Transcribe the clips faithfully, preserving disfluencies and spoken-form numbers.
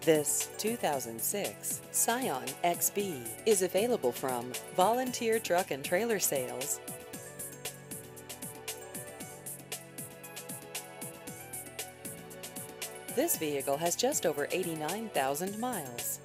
This two thousand six Scion X B is available from Volunteer Truck and Trailer Sales. This vehicle has just over eighty-nine thousand miles.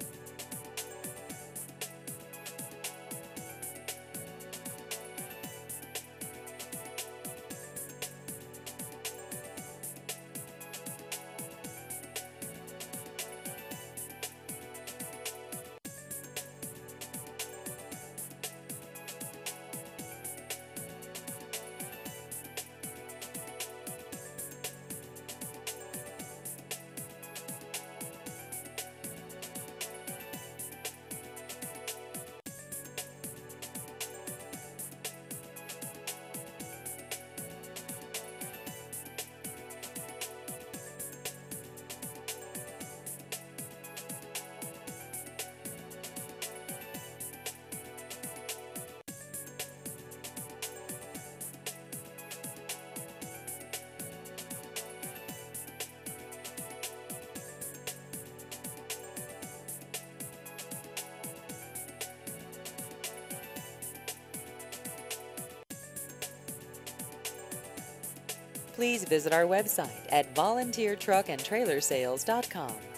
Please visit our website at volunteer truck and trailer sales dot com.